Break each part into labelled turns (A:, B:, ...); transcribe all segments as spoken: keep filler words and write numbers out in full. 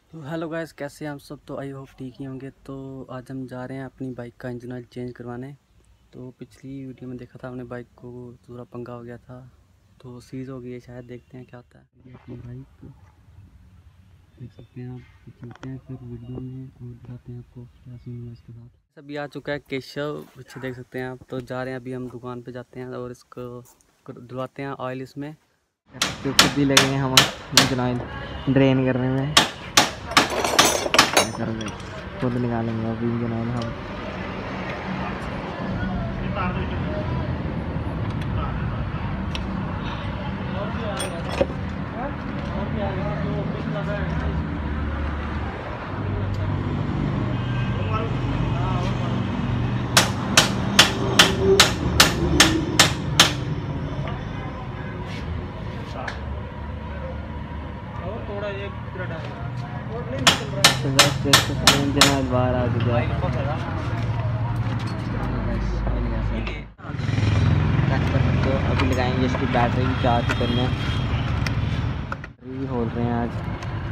A: तो hello guys, कैसे हैं आप सब। तो आई होप ठीक ही होंगे। तो आज हम जा रहे हैं अपनी बाइक का इंजन ऑयल चेंज करवाने। तो पिछली वीडियो में देखा था हमने बाइक को पूरा पंगा हो गया था, तो सीज हो गई है शायद। देखते हैं क्या होता है। ये अपनी बाइक देख सकते हैं आप। चलते हैं फिर वीडियो में और दिखाते हैं आपको क्या सीन हुआ इसके साथ। अभी आ चुका है केशव, पीछे देख सकते हैं आप। तो जा रहे हैं अभी हम दुकान पे जाते हैं और इसको धुलवाते हैं ऑयल इसमें।
B: खुद ही लगे हैं हम इंजन ऑयल ड्रेन करने में। खुद निकालेंगे अभी इंजन ऑयल हम। इंजन ऑयल बाहर आ चुका है। तो अभी लगाएंगे इसकी बैटरी चार्ज करने। बैटरी खोल रहे हैं आज।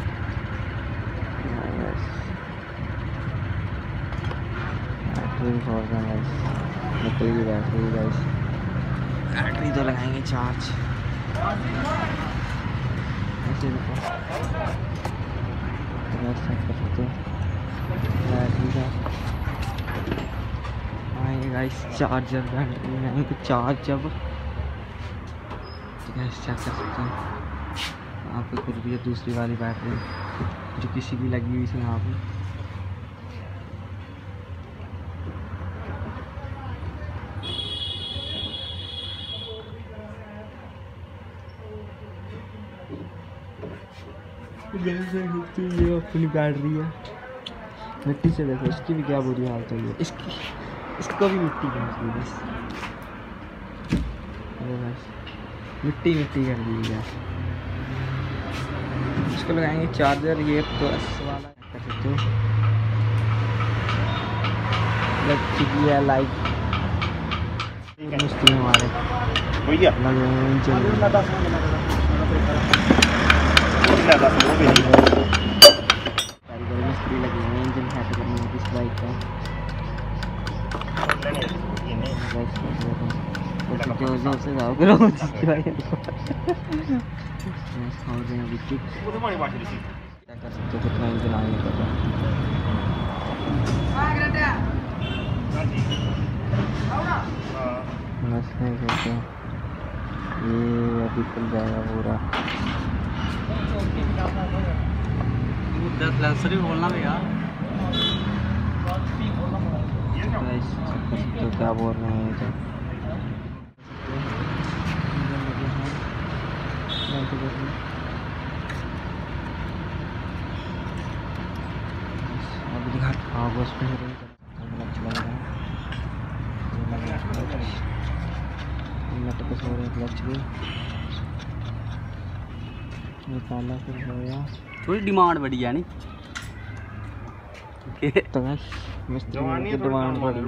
B: बैटरी खोल रहे हैं निकल गई बैटरी गाइस। बैटरी तो लगाएंगे चार्ज। ऐसे देखो बैटरी का आएंगे गाइस चार्जर। बैटरी लगाएंगे चार्ज जब गैस चेक कर सकते हैं यहाँ पे। कुछ भी है दूसरी वाली बैटरी जो किसी की लगी हुई थी यहाँ पे। ये अपनी बैटरी है। मिट्टी से देखो इसकी भी क्या बुरी हालत हुई है। इसकी इसको भी मिट्टी कर दी बस। मिट्टी मिट्टी कर दी है। इसको लगाएंगे चार्जर। ये तो एस वाला कर सकते हो। लग चुकी है लाइट मिस्त्री हमारे मिस्त्री लगे हैं इंजन सेट करने में इस बाइक का। जोर जोर से जाओ करो अभी क्या कर सकते हो। कितना इंजन आगे कर रहा है। ये अभी खुल जाएगा पूरा।
A: दस लक्सरी बोलना भी यार।
B: तो क्या बोल रहे हैं अभी दिखा। हाँ बस पे हो रहे क्लच भी निकाला फिर हो गया।
A: थोड़ी डिमांड बढ़ी है नहीं
B: तो मिस्त्री की डिमांड बढ़ी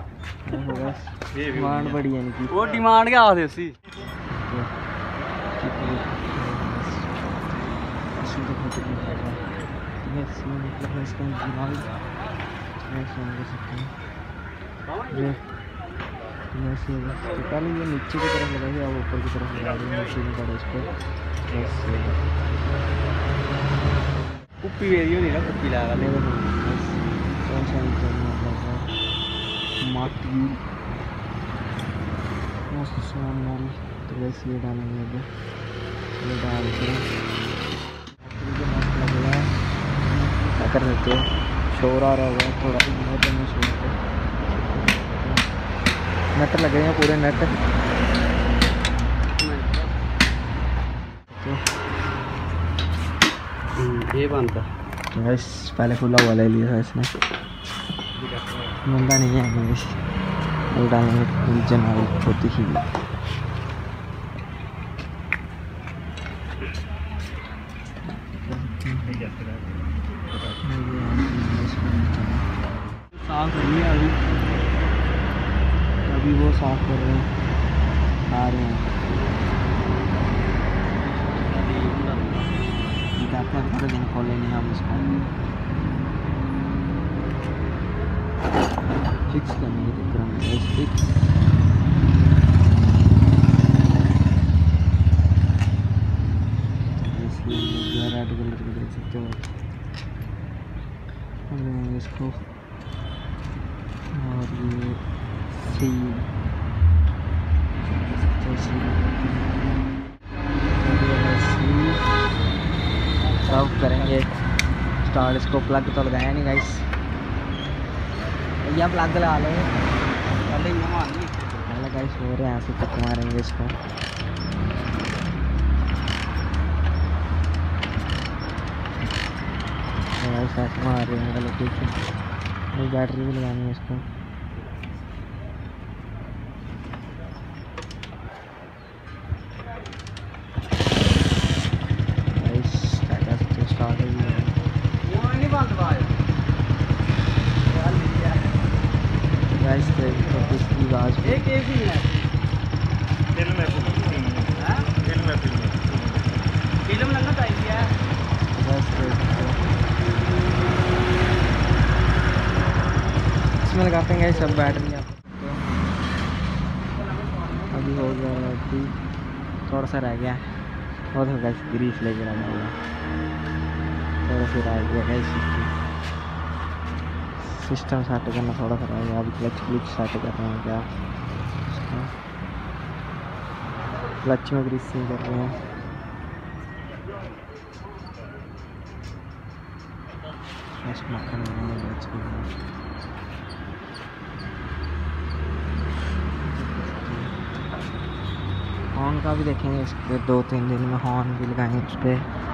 B: डिमांड बढ़ी है इनकी।
A: वो डिमांड क्या आते उसी
B: पहले ये नीचे की तरफ लगाएंगे अब ऊपर की तरफ लगा देंगे मशीन का इस पर।
A: कुप्पी वेरी नहीं ना कुप्पी लगा ले
B: माटी मस्त सामान। तो वैसे ये डालेंगे अभी। ये डाल के मस्त लगेगा। क्या कर सकते हो। शोर आ रहा होगा थोड़ा बहुत में शोर पे। नट लगेंगे पूरे नट।
A: तो ये बनता
B: बस पहले खुला हुआ ले लिया था इसने। मंदा नहीं है बस वो डालेंगे इंजन ऑयल होती ही।
A: साफ करिए अभी।
B: अभी वो साफ कर रहे हैं आ रहे हैं। जाते हैं, पूरे दिन खोले नहीं हम इसको। फिक्स करने की चक्कर में फिक्स रेड कलर को देख सकते हो इसको। और ये सी सब करेंगे स्टार्ट। इसको प्लग तो लगाया नहीं गाइस, भैया प्लग लगा लो पहले पहले गाइस हो रहे हैं, ऐसे तक मारेंगे इसको। ऐसे मार रहे हैं लोकेशन, बैटरी भी लगानी है इसको। गाइस देखो किसकी आवाज एक एक ही है फिल्म है फिल्म है फिल्म है फिल्म फिल्म लगना चाहिए। बस इसमें लगाते हैं सब बैटरी। आप अभी हो गया, अभी थोड़ा सा रह गया और तो गाइस ग्रीस लेके आना होगा, थोड़ा सा रह गया गाइस। सिस्टम सेट करना थोड़ा सा रहेगा, अभी क्लच क्लिच सेट कर रहे हैं क्या, क्लच में ग्रीसिंग कर रहे हैं। हॉर्न का भी देखेंगे, इसके दो तीन दिन में हॉर्न भी लगाएंगे उस पर।